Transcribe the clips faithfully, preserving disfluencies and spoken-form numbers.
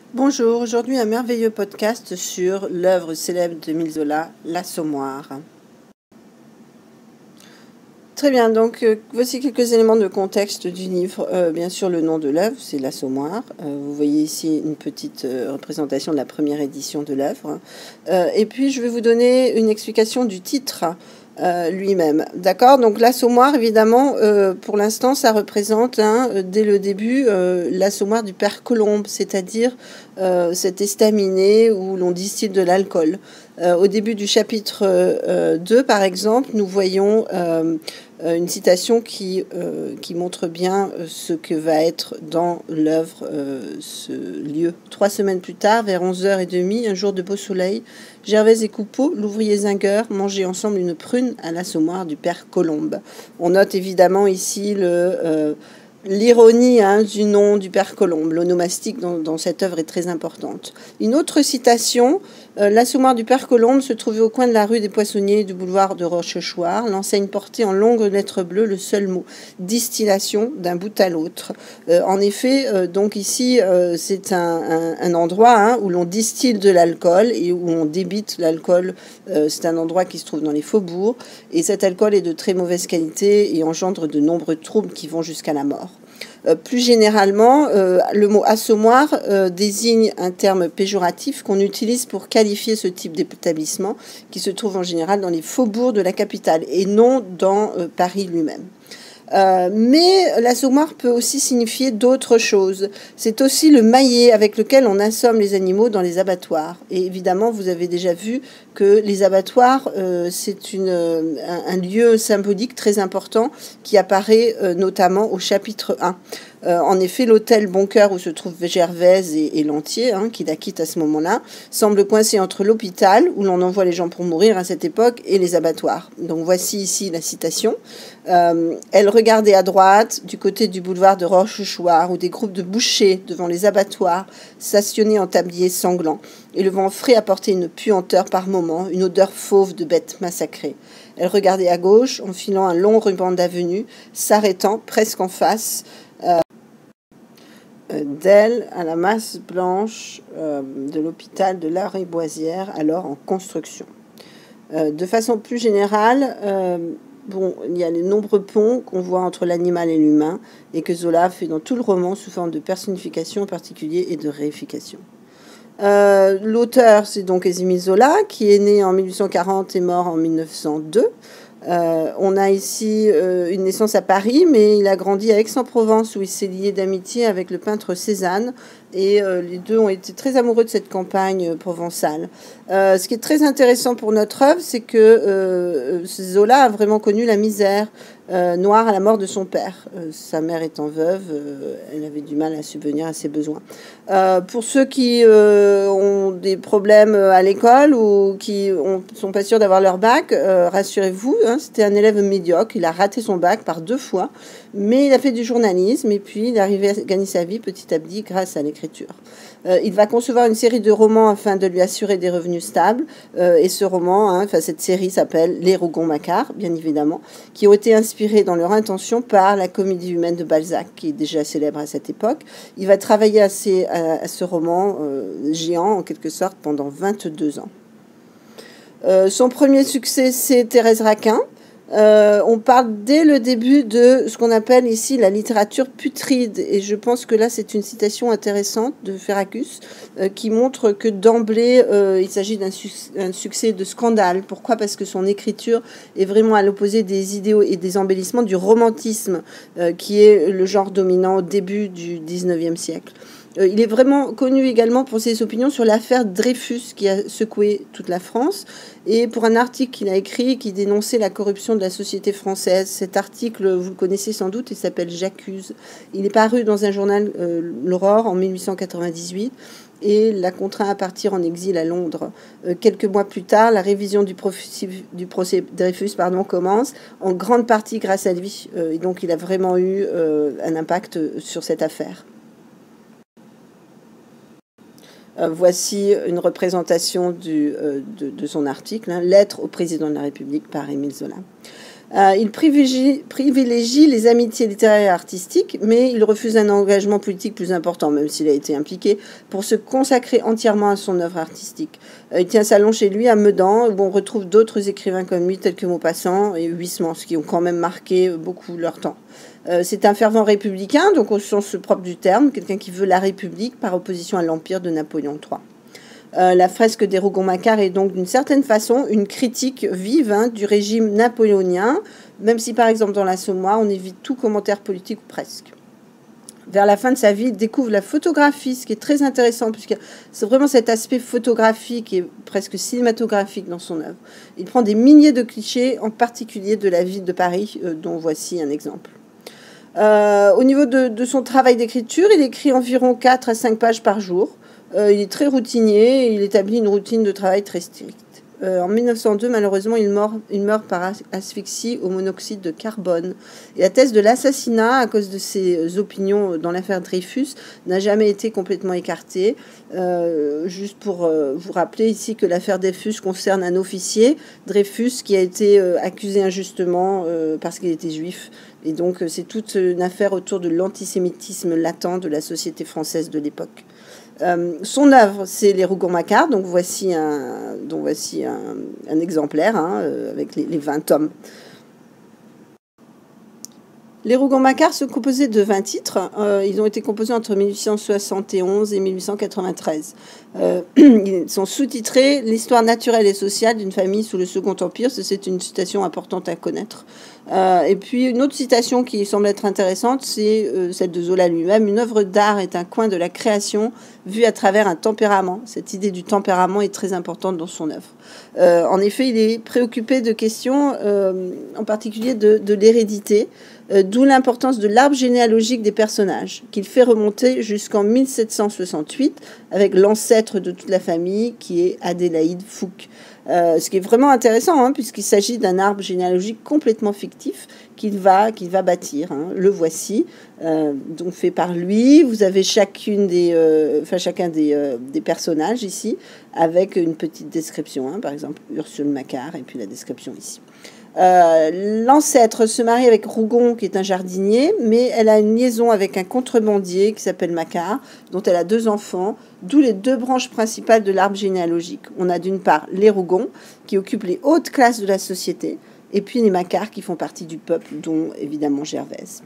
Bonjour, aujourd'hui un merveilleux podcast sur l'œuvre célèbre d'Émile Zola, L'Assommoir. Très bien, donc euh, voici quelques éléments de contexte du livre. Euh, bien sûr, le nom de l'œuvre, c'est L'Assommoir. Euh, vous voyez ici une petite euh, représentation de la première édition de l'œuvre. Euh, et puis, je vais vous donner une explication du titre euh, lui-même. D'accord? Donc, L'Assommoir, évidemment, euh, pour l'instant, ça représente, hein, dès le début, euh, l'Assommoir du Père Colombe, c'est-à-dire euh, cet estaminet où l'on distille de l'alcool. Euh, au début du chapitre euh, deux, par exemple, nous voyons euh, une citation qui, euh, qui montre bien ce que va être dans l'œuvre euh, ce lieu. Trois semaines plus tard, vers onze heures trente, un jour de beau soleil, Gervaise et Coupeau, l'ouvrier zingueur, mangeaient ensemble une prune à l'assommoir du Père Colombe. On note évidemment ici le... Euh, L'ironie hein, du nom du Père Colombe, l'onomastique dans, dans cette œuvre est très importante. Une autre citation, euh, l'assommoir du Père Colombe se trouvait au coin de la rue des Poissonniers et du boulevard de Rochechouart. L'enseigne portait en longues lettres bleues le seul mot distillation d'un bout à l'autre. Euh, en effet, euh, donc ici, euh, c'est un, un, un endroit hein, où l'on distille de l'alcool et où on débite l'alcool. Euh, c'est un endroit qui se trouve dans les faubourgs et cet alcool est de très mauvaise qualité et engendre de nombreux troubles qui vont jusqu'à la mort. Euh, plus généralement, euh, le mot assommoir euh, désigne un terme péjoratif qu'on utilise pour qualifier ce type d'établissement qui se trouve en général dans les faubourgs de la capitale et non dans euh, Paris lui-même. Euh, mais l'assommoir peut aussi signifier d'autres choses. C'est aussi le maillet avec lequel on assomme les animaux dans les abattoirs. Et évidemment, vous avez déjà vu que les abattoirs, euh, c'est une, un, un lieu symbolique très important qui apparaît euh, notamment au chapitre un. Euh, en effet, l'hôtel Boncoeur où se trouve Gervaise et, et Lantier, hein, qui la quitte à ce moment-là, semble coincé entre l'hôpital, où l'on envoie les gens pour mourir à cette époque, et les abattoirs. Donc voici ici la citation. Euh, elle regardait à droite, du côté du boulevard de Rochechouart, où des groupes de bouchers devant les abattoirs stationnaient en tablier sanglant, et le vent frais apportait une puanteur par moments, une odeur fauve de bêtes massacrées. Elle regardait à gauche, en filant un long ruban d'avenue, s'arrêtant presque en face euh, d'elle à la masse blanche euh, de l'hôpital de Lariboisière, alors en construction. Euh, de façon plus générale, euh, bon, il y a les nombreux ponts qu'on voit entre l'animal et l'humain et que Zola fait dans tout le roman sous forme de personnification en particulier et de réification. Euh, L'auteur, c'est donc Émile Zola, qui est né en mille huit cent quarante et mort en mille neuf cent deux. Euh, on a ici euh, une naissance à Paris, mais il a grandi à Aix-en-Provence où il s'est lié d'amitié avec le peintre Cézanne et euh, les deux ont été très amoureux de cette campagne euh, provençale. Euh, ce qui est très intéressant pour notre œuvre, c'est que euh, Zola a vraiment connu la misère euh, noire à la mort de son père. Euh, sa mère étant veuve, euh, elle avait du mal à subvenir à ses besoins. Euh, pour ceux qui euh, ont des problèmes à l'école ou qui ne sont pas sûrs d'avoir leur bac, euh, rassurez-vous, hein, c'était un élève médiocre. Il a raté son bac par deux fois, mais il a fait du journalisme et puis il est arrivé à gagner sa vie petit à petit grâce à l'écriture. Euh, il va concevoir une série de romans afin de lui assurer des revenus stables. Euh, et ce roman, hein, enfin cette série s'appelle Les Rougon-Macquart, bien évidemment, qui ont été inspirés dans leur intention par la comédie humaine de Balzac, qui est déjà célèbre à cette époque. Il va travailler à, ces, à, à ce roman euh, géant, en quelque sorte, pendant vingt-deux ans. Euh, son premier succès, c'est Thérèse Raquin. Euh, on parle dès le début de ce qu'on appelle ici la littérature putride. Et je pense que là, c'est une citation intéressante de Ferracus euh, qui montre que d'emblée, euh, il s'agit d'un su succès de scandale. Pourquoi? Parce que son écriture est vraiment à l'opposé des idéaux et des embellissements du romantisme, euh, qui est le genre dominant au début du dix-neuvième siècle. Il est vraiment connu également pour ses opinions sur l'affaire Dreyfus qui a secoué toute la France et pour un article qu'il a écrit qui dénonçait la corruption de la société française. Cet article, vous le connaissez sans doute, il s'appelle « J'accuse ». Il est paru dans un journal, euh, l'Aurore, en mille huit cent quatre-vingt-dix-huit et l'a contraint à partir en exil à Londres. Euh, quelques mois plus tard, la révision du, du procès Dreyfus pardon, commence, en grande partie grâce à lui. Euh, et donc il a vraiment eu euh, un impact sur cette affaire. Euh, voici une représentation du, euh, de, de son article, hein, « Lettre au président de la République » par Émile Zola. Euh, il privilégie, privilégie les amitiés littéraires et artistiques, mais il refuse un engagement politique plus important, même s'il a été impliqué, pour se consacrer entièrement à son œuvre artistique. Euh, il tient salon chez lui à Medan, où on retrouve d'autres écrivains comme lui, tels que Maupassant et Huysmans, qui ont quand même marqué beaucoup leur temps. Euh, c'est un fervent républicain, donc au sens propre du terme, quelqu'un qui veut la République par opposition à l'Empire de Napoléon trois. Euh, la fresque des Rougon-Macquart est donc d'une certaine façon une critique vive hein, du régime napoléonien, même si par exemple dans l'Assommoir on évite tout commentaire politique ou presque. Vers la fin de sa vie, il découvre la photographie, ce qui est très intéressant, puisque c'est vraiment cet aspect photographique et presque cinématographique dans son œuvre. Il prend des milliers de clichés, en particulier de la ville de Paris, euh, dont voici un exemple. Euh, au niveau de, de son travail d'écriture, il écrit environ quatre à cinq pages par jour. Euh, il est très routinier et il établit une routine de travail très stricte. Euh, en mille neuf cent deux, malheureusement, il meurt, il meurt par asphyxie au monoxyde de carbone. Et la thèse de l'assassinat, à cause de ses opinions dans l'affaire Dreyfus, n'a jamais été complètement écartée. Euh, juste pour euh, vous rappeler ici que l'affaire Dreyfus concerne un officier, Dreyfus, qui a été euh, accusé injustement euh, parce qu'il était juif. Et donc, c'est toute une affaire autour de l'antisémitisme latent de la société française de l'époque. Euh, son œuvre, c'est les Rougon-Macquart, donc voici un, donc voici un, un exemplaire hein, euh, avec les, les vingt tomes. Les Rougon-Macquart sont composés de vingt titres. Euh, ils ont été composés entre mille huit cent soixante et onze et mille huit cent quatre-vingt-treize. Euh, ils sont sous-titrés « L'histoire naturelle et sociale d'une famille sous le Second Empire ». C'est une citation importante à connaître. Euh, et puis une autre citation qui semble être intéressante, c'est euh, celle de Zola lui-même. « Une œuvre d'art est un coin de la création vue à travers un tempérament ». Cette idée du tempérament est très importante dans son œuvre. Euh, en effet, il est préoccupé de questions, euh, en particulier de, de l'hérédité, euh, d'où l'importance de l'arbre généalogique des personnages, qu'il fait remonter jusqu'en mille sept cent soixante-huit avec l'ancêtre de toute la famille qui est Adélaïde Fouque. Euh, ce qui est vraiment intéressant, hein, puisqu'il s'agit d'un arbre généalogique complètement fictif qu'il va, qu'il va bâtir. Hein. Le voici, euh, donc fait par lui. Vous avez chacune des, euh, enfin, chacun des, euh, des personnages ici, avec une petite description. Hein, par exemple, Ursule Macquart, et puis la description ici. Euh, L'ancêtre se marie avec Rougon, qui est un jardinier, mais elle a une liaison avec un contrebandier qui s'appelle Macquart, dont elle a deux enfants, d'où les deux branches principales de l'arbre généalogique. On a d'une part les Rougon, qui occupent les hautes classes de la société, et puis les Macquart, qui font partie du peuple, dont évidemment Gervaise.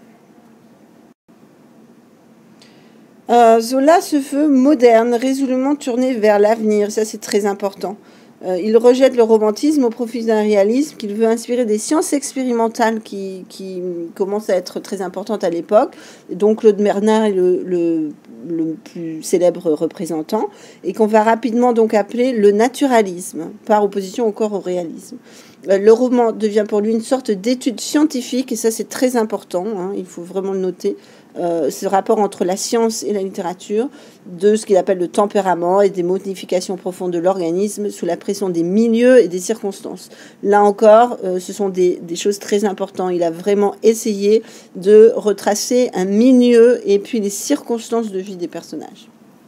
Euh, Zola se veut moderne, résolument tourné vers l'avenir, ça c'est très important. Euh, il rejette le romantisme au profit d'un réalisme qu'il veut inspirer des sciences expérimentales qui, qui commencent à être très importantes à l'époque, dont Claude Bernard est le, le, le plus célèbre représentant, et qu'on va rapidement donc appeler le naturalisme, par opposition encore au réalisme. Euh, le roman devient pour lui une sorte d'étude scientifique, et ça c'est très important, hein, il faut vraiment le noter. Euh, ce rapport entre la science et la littérature, de ce qu'il appelle le tempérament et des modifications profondes de l'organisme sous la pression des milieux et des circonstances. Là encore, euh, ce sont des, des choses très importantes. Il a vraiment essayé de retracer un milieu et puis les circonstances de vie des personnages.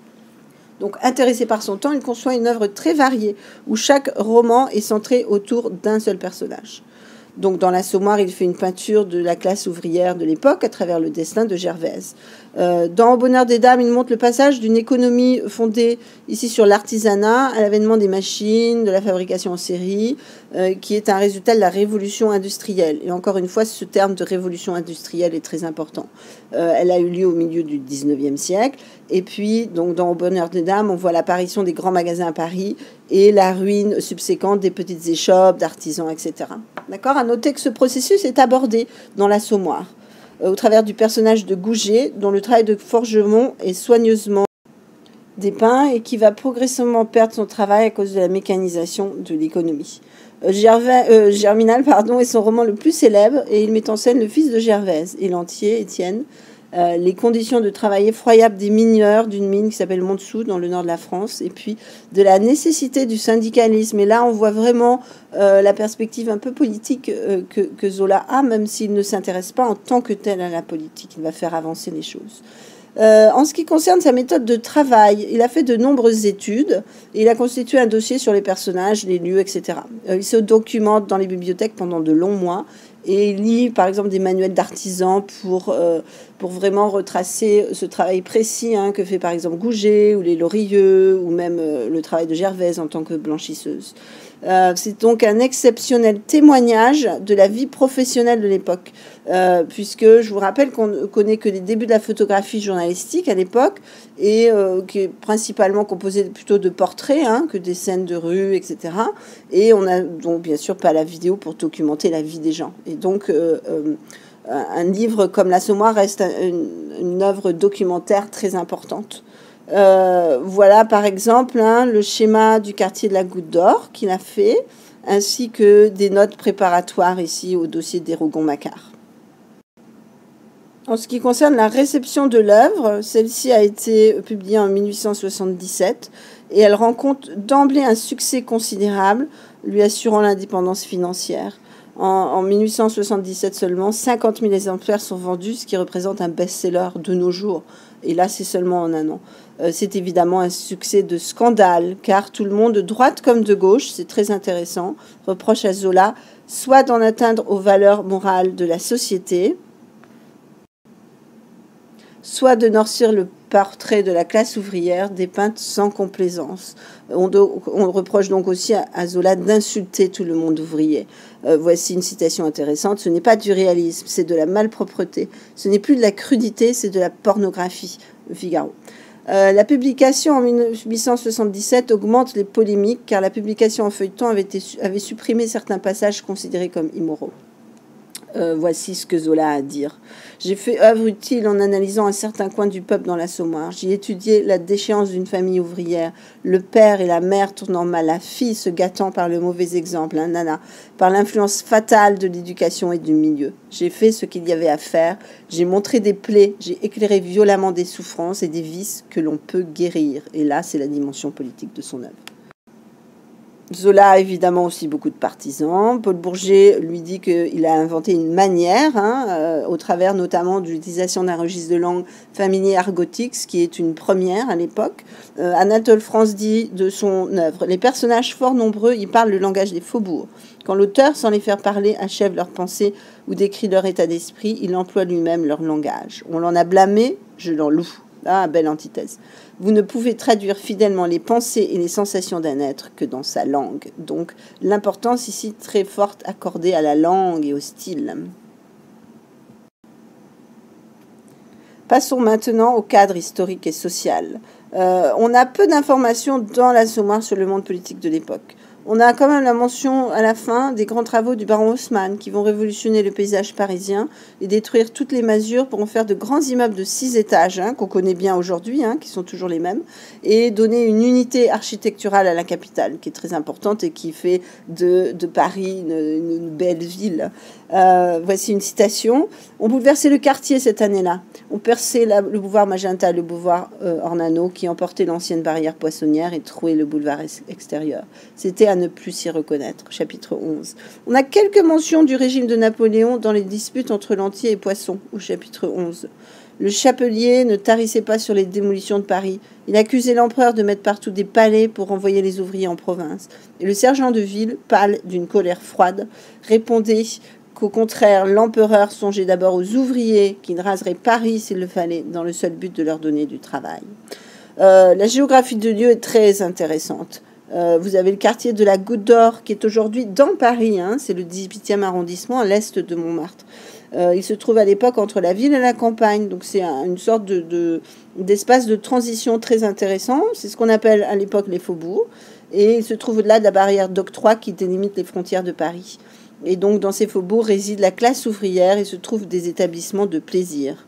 Donc, intéressé par son temps, il conçoit une œuvre très variée où chaque roman est centré autour d'un seul personnage. Donc, dans l'Assommoir, il fait une peinture de la classe ouvrière de l'époque à travers le destin de Gervaise. Euh, dans Au bonheur des dames, il montre le passage d'une économie fondée ici sur l'artisanat à l'avènement des machines, de la fabrication en série, euh, qui est un résultat de la révolution industrielle. Et encore une fois, ce terme de révolution industrielle est très important. Euh, elle a eu lieu au milieu du dix-neuvième siècle. Et puis, donc, dans Au bonheur des dames, on voit l'apparition des grands magasins à Paris et la ruine subséquente des petites échoppes, d'artisans, et cetera. D'accord ? À noter que ce processus est abordé dans l'Assommoir, euh, au travers du personnage de Gouget, dont le travail de forgeron est soigneusement dépeint et qui va progressivement perdre son travail à cause de la mécanisation de l'économie. Euh, Gervais, euh, Germinal pardon, est son roman le plus célèbre et il met en scène le fils de Gervaise et l'entier, Étienne, Euh, les conditions de travail effroyables des mineurs d'une mine qui s'appelle Montsou dans le nord de la France, et puis de la nécessité du syndicalisme. Et là, on voit vraiment euh, la perspective un peu politique euh, que, que Zola a, même s'il ne s'intéresse pas en tant que tel à la politique. Il va faire avancer les choses. Euh, en ce qui concerne sa méthode de travail, il a fait de nombreuses études et il a constitué un dossier sur les personnages, les lieux, et cetera. Euh, il se documente dans les bibliothèques pendant de longs mois et il lit par exemple des manuels d'artisans pour, euh, pour vraiment retracer ce travail précis hein, que fait par exemple Gouget ou les Lorilleux ou même euh, le travail de Gervaise en tant que blanchisseuse. Euh, c'est donc un exceptionnel témoignage de la vie professionnelle de l'époque, euh, puisque je vous rappelle qu'on ne connaît que les débuts de la photographie journalistique à l'époque, et euh, qui est principalement composée plutôt de portraits, hein, que des scènes de rue, et cetera. Et on a donc bien sûr pas la vidéo pour documenter la vie des gens. Et donc euh, euh, un livre comme L'Assommoir reste une, une œuvre documentaire très importante. Euh, voilà par exemple hein, le schéma du quartier de la Goutte d'Or qu'il a fait, ainsi que des notes préparatoires ici au dossier des Rougon-Macquart. En ce qui concerne la réception de l'œuvre, celle-ci a été publiée en mille huit cent soixante-dix-sept et elle rencontre d'emblée un succès considérable, lui assurant l'indépendance financière. En, en mille huit cent soixante-dix-sept seulement, cinquante mille exemplaires sont vendus, ce qui représente un best-seller de nos jours. Et là, c'est seulement en un an. Euh, c'est évidemment un succès de scandale, car tout le monde, de droite comme de gauche, c'est très intéressant, reproche à Zola soit d'en atteindre aux valeurs morales de la société, soit de noircir le portrait de la classe ouvrière dépeinte sans complaisance. On, do, on reproche donc aussi à, à Zola d'insulter tout le monde ouvrier. Euh, voici une citation intéressante. Ce n'est pas du réalisme, c'est de la malpropreté. Ce n'est plus de la crudité, c'est de la pornographie. Figaro. Euh, la publication en mille huit cent soixante-dix-sept augmente les polémiques car la publication en feuilleton avait, été, avait supprimé certains passages considérés comme immoraux. Euh, voici ce que Zola a à dire. J'ai fait œuvre utile en analysant un certain coin du peuple dans l'Assommoir. J'y étudié la déchéance d'une famille ouvrière, le père et la mère tournant mal, la fille se gâtant par le mauvais exemple, hein, nana, par l'influence fatale de l'éducation et du milieu. J'ai fait ce qu'il y avait à faire, j'ai montré des plaies, j'ai éclairé violemment des souffrances et des vices que l'on peut guérir. Et là, c'est la dimension politique de son œuvre. Zola a évidemment aussi beaucoup de partisans. Paul Bourget lui dit qu'il a inventé une manière, hein, euh, au travers notamment de l'utilisation d'un registre de langue familier argotique, ce qui est une première à l'époque. Euh, Anatole France dit de son œuvre: les personnages fort nombreux y parlent le langage des faubourgs. Quand l'auteur, sans les faire parler, achève leurs pensées ou décrit leur état d'esprit, il emploie lui-même leur langage. On l'en a blâmé, je l'en loue. Ah, belle antithèse. Vous ne pouvez traduire fidèlement les pensées et les sensations d'un être que dans sa langue. Donc, l'importance ici très forte accordée à la langue et au style. Passons maintenant au cadre historique et social. Euh, on a peu d'informations dans l'Assommoir sur le monde politique de l'époque. On a quand même la mention à la fin des grands travaux du baron Haussmann qui vont révolutionner le paysage parisien et détruire toutes les masures pour en faire de grands immeubles de six étages, hein, qu'on connaît bien aujourd'hui, hein, qui sont toujours les mêmes, et donner une unité architecturale à la capitale, qui est très importante et qui fait de, de Paris une, une belle ville. Euh, voici une citation. On bouleversait le quartier cette année-là. On perçait la, le boulevard Magenta, le boulevard euh, Ornano, qui emportait l'ancienne barrière poissonnière et trouait le boulevard ex- extérieur. C'était à ne plus s'y reconnaître. Chapitre onze. On a quelques mentions du régime de Napoléon dans les disputes entre Lantier et Poisson, au chapitre onze. Le chapelier ne tarissait pas sur les démolitions de Paris. Il accusait l'empereur de mettre partout des palais pour envoyer les ouvriers en province. Et le sergent de ville, pâle d'une colère froide, répondait qu'au contraire, l'empereur songeait d'abord aux ouvriers qui ne raseraient Paris s'il le fallait, dans le seul but de leur donner du travail. Euh, la géographie de lieu est très intéressante. Euh, vous avez le quartier de la Goutte d'Or qui est aujourd'hui dans Paris, hein, c'est le dix-huitième arrondissement à l'est de Montmartre. Euh, il se trouve à l'époque entre la ville et la campagne, donc c'est un, une sorte de, de, d'espace de transition très intéressant. C'est ce qu'on appelle à l'époque les faubourgs, et il se trouve au-delà de la barrière d'octroi qui délimite les frontières de Paris. Et donc dans ces faubourgs réside la classe ouvrière et se trouvent des établissements de plaisir,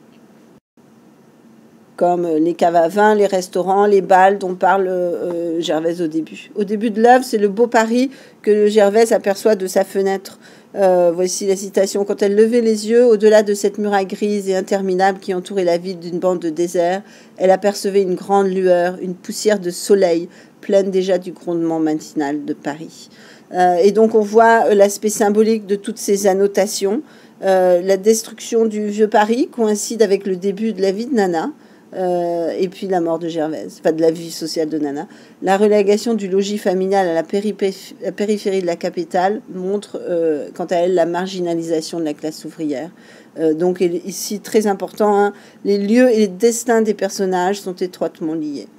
comme les caves à vin, les restaurants, les bals dont parle euh, Gervaise au début. Au début de l'œuvre, c'est le beau Paris que Gervaise aperçoit de sa fenêtre. Euh, voici la citation. Quand elle levait les yeux, au-delà de cette muraille grise et interminable qui entourait la ville d'une bande de désert, elle apercevait une grande lueur, une poussière de soleil, pleine déjà du grondement matinal de Paris. Euh, et donc on voit l'aspect symbolique de toutes ces annotations. Euh, la destruction du vieux Paris coïncide avec le début de la vie de Nana. Euh, et puis la mort de Gervaise, enfin de la vie sociale de Nana. La relégation du logis familial à la, la périphérie de la capitale montre, euh, quant à elle, la marginalisation de la classe ouvrière. Euh, donc ici, très important, hein, les lieux et les destins des personnages sont étroitement liés.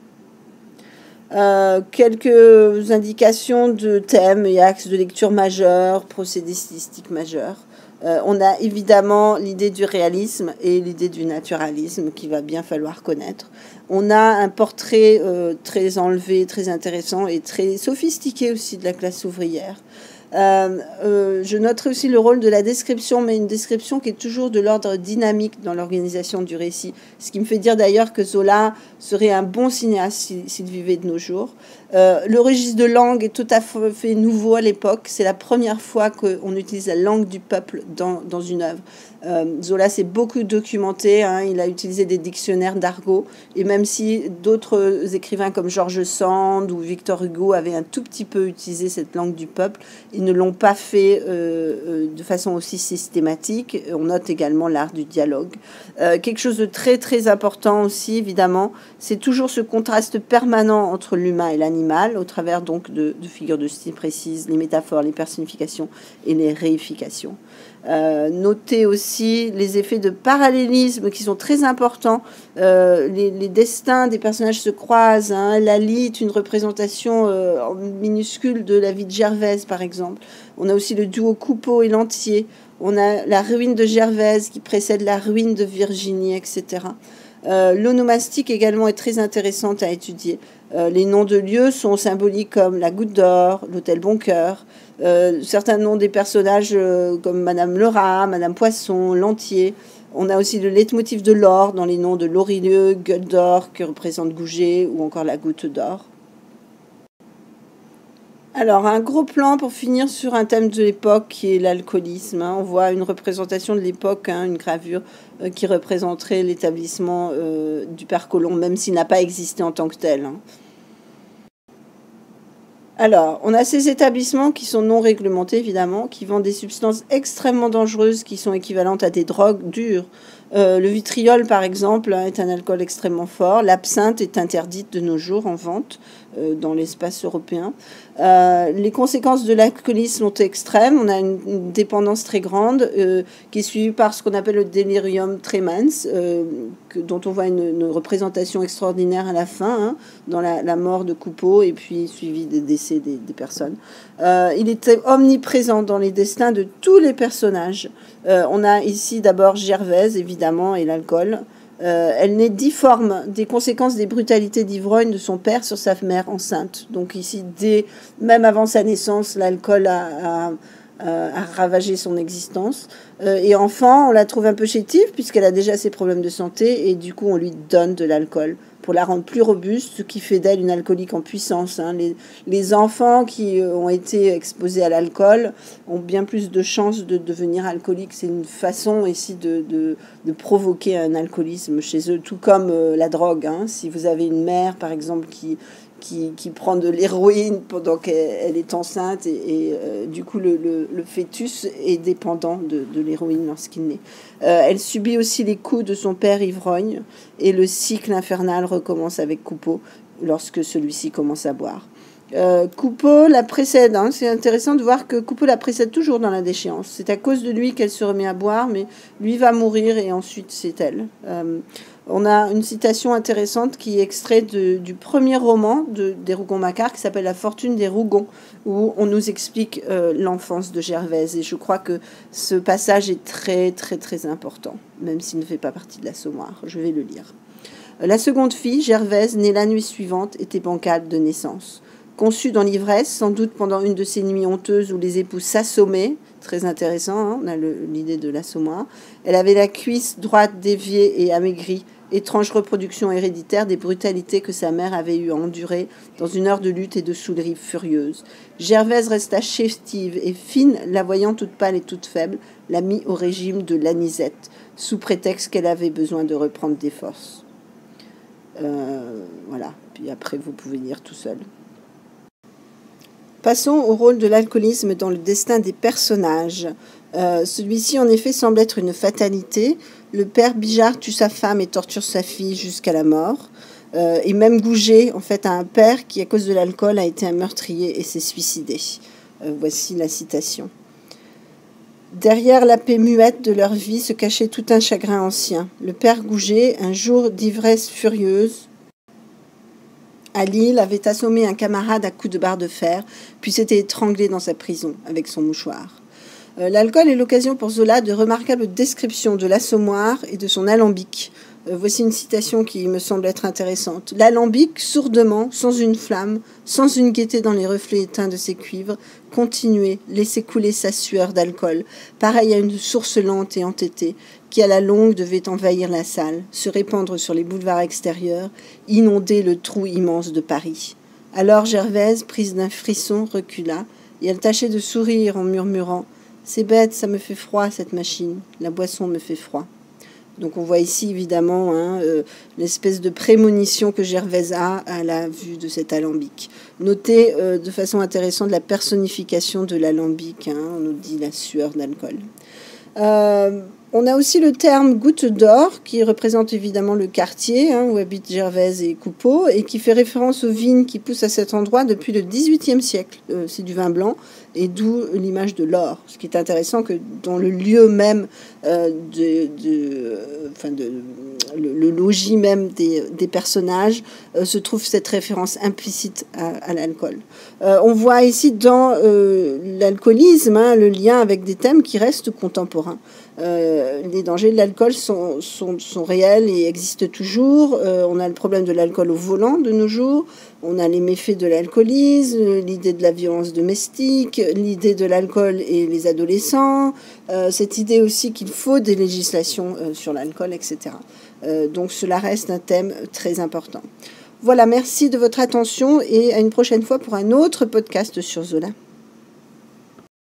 Euh, quelques indications de thèmes et axes de lecture majeurs, procédés stylistiques majeurs. Euh, on a évidemment l'idée du réalisme et l'idée du naturalisme qu'il va bien falloir connaître. On a un portrait euh, très enlevé, très intéressant et très sophistiqué aussi de la classe ouvrière. Euh, euh, je noterai aussi le rôle de la description, mais une description qui est toujours de l'ordre dynamique dans l'organisation du récit. Ce qui me fait dire d'ailleurs que Zola serait un bon cinéaste s'il, s'il vivait de nos jours. Euh, le registre de langue est tout à fait nouveau à l'époque. C'est la première fois qu'on utilise la langue du peuple dans, dans une œuvre. Euh, Zola s'est beaucoup documenté, hein, il a utilisé des dictionnaires d'argot, et même si d'autres écrivains comme George Sand ou Victor Hugo avaient un tout petit peu utilisé cette langue du peuple, ils ne l'ont pas fait euh, de façon aussi systématique. On note également l'art du dialogue. Euh, quelque chose de très très important aussi, évidemment, c'est toujours ce contraste permanent entre l'humain et l'animal, au travers donc de, de figures de style précises, les métaphores, les personnifications et les réifications. Euh, notez aussi les effets de parallélisme qui sont très importants. Euh, les, les destins des personnages se croisent. Hein. Lali est une représentation euh, minuscule de la vie de Gervaise, par exemple. On a aussi le duo Coupeau et Lantier. On a la ruine de Gervaise qui précède la ruine de Virginie, et cetera. Euh, l'onomastique également est très intéressante à étudier. Euh, les noms de lieux sont symboliques comme la Goutte d'Or, l'Hôtel Boncoeur. Euh, certains noms des personnages euh, comme Madame Lerat, Madame Poisson, Lantier. On a aussi le leitmotiv de l'or dans les noms de Lorilleux, Gueule d'Or, qui représente Gouget, ou encore la Goutte d'Or. Alors, un gros plan pour finir sur un thème de l'époque qui est l'alcoolisme. Hein. On voit une représentation de l'époque, hein, une gravure euh, qui représenterait l'établissement euh, du Père Colomb, même s'il n'a pas existé en tant que tel. Hein. Alors, on a ces établissements qui sont non réglementés, évidemment, qui vendent des substances extrêmement dangereuses qui sont équivalentes à des drogues dures. Euh, le vitriol, par exemple, hein, est un alcool extrêmement fort. L'absinthe est interdite de nos jours en vente euh, dans l'espace européen. Euh, les conséquences de l'alcoolisme sont extrêmes. On a une, une dépendance très grande euh, qui est suivie par ce qu'on appelle le delirium tremens, euh, que, dont on voit une, une représentation extraordinaire à la fin, hein, dans la, la mort de Coupeau et puis suivi des décès des, des personnes. Euh, il était omniprésent dans les destins de tous les personnages. Euh, on a ici d'abord Gervaise, évidemment, et l'alcool. Euh, elle naît difforme des conséquences des brutalités d'ivrogne de son père sur sa mère enceinte. Donc ici, dès, même avant sa naissance, l'alcool a, a, a ravagé son existence. Euh, et enfant, on la trouve un peu chétive puisqu'elle a déjà ses problèmes de santé et du coup, on lui donne de l'alcool pour la rendre plus robuste, ce qui fait d'elle une alcoolique en puissance. Hein. Les, les enfants qui ont été exposés à l'alcool ont bien plus de chances de devenir alcooliques. C'est une façon ici de, de, de provoquer un alcoolisme chez eux, tout comme euh, la drogue. Hein. Si vous avez une mère, par exemple, qui... Qui, qui prend de l'héroïne pendant qu'elle est enceinte et, et euh, du coup le, le, le fœtus est dépendant de, de l'héroïne lorsqu'il naît. Euh, elle subit aussi les coups de son père ivrogne et le cycle infernal recommence avec Coupeau lorsque celui-ci commence à boire. Euh, Coupeau la précède, hein. C'est intéressant de voir que Coupeau la précède toujours dans la déchéance. C'est à cause de lui qu'elle se remet à boire, mais lui va mourir et ensuite c'est elle. Euh, On a une citation intéressante qui est extraite de, du premier roman de, des Rougon-Macquart qui s'appelle La fortune des Rougon, où on nous explique euh, l'enfance de Gervaise. Et je crois que ce passage est très, très, très important, même s'il ne fait pas partie de l'Assommoir. Je vais le lire. La seconde fille, Gervaise, née la nuit suivante, était bancale de naissance. Conçue dans l'ivresse, sans doute pendant une de ces nuits honteuses où les époux s'assommaient, très intéressant, hein, on a le, l'idée de l'Assommoir. Elle avait la cuisse droite déviée et amaigrie, étrange reproduction héréditaire des brutalités que sa mère avait eu à endurer dans une heure de lutte et de soulerie furieuse. Gervaise resta chétive et fine, la voyant toute pâle et toute faible, la mit au régime de l'anisette, sous prétexte qu'elle avait besoin de reprendre des forces. Euh, voilà, puis après vous pouvez lire tout seul. Passons au rôle de l'alcoolisme dans le destin des personnages. Euh, Celui-ci, en effet, semble être une fatalité. Le père Bijard tue sa femme et torture sa fille jusqu'à la mort. Euh, et même Goujet, en fait, a un père qui, à cause de l'alcool, a été un meurtrier et s'est suicidé. Euh, voici la citation. Derrière la paix muette de leur vie se cachait tout un chagrin ancien. Le père Goujet, un jour d'ivresse furieuse, à Lille, avait assommé un camarade à coups de barre de fer, puis s'était étranglé dans sa prison avec son mouchoir. Euh, L'alcool est l'occasion pour Zola de remarquables descriptions de l'assommoir et de son alambic. Euh, voici une citation qui me semble être intéressante. L'alambic, sourdement, sans une flamme, sans une gaieté dans les reflets éteints de ses cuivres, continuait, laissait couler sa sueur d'alcool, pareil à une source lente et entêtée, qui à la longue devait envahir la salle, se répandre sur les boulevards extérieurs, inonder le trou immense de Paris. Alors Gervaise, prise d'un frisson, recula, et elle tâchait de sourire en murmurant « C'est bête, ça me fait froid cette machine, la boisson me fait froid ». Donc on voit ici évidemment hein, euh, l'espèce de prémonition que Gervaise a à la vue de cet alambic. Notez euh, de façon intéressante la personnification de l'alambic, hein, on nous dit la sueur d'alcool. Euh, on a aussi le terme goutte d'or qui représente évidemment le quartier hein, où habitent Gervaise et Coupeau et qui fait référence aux vignes qui poussent à cet endroit depuis le dix-huitième siècle. Euh, c'est du vin blanc et d'où l'image de l'or. Ce qui est intéressant que dans le lieu même, euh, de, de, euh, enfin de, le, le logis même des, des personnages euh, se trouve cette référence implicite à, à l'alcool. Euh, on voit ici dans euh, l'alcoolisme hein, le lien avec des thèmes qui restent contemporains. Euh, les dangers de l'alcool sont, sont, sont réels et existent toujours. Euh, on a le problème de l'alcool au volant de nos jours. On a les méfaits de l'alcoolisme, l'idée de la violence domestique, l'idée de l'alcool et les adolescents, euh, cette idée aussi qu'il faut des législations euh, sur l'alcool, et cetera. Euh, donc cela reste un thème très important. Voilà, merci de votre attention et à une prochaine fois pour un autre podcast sur Zola.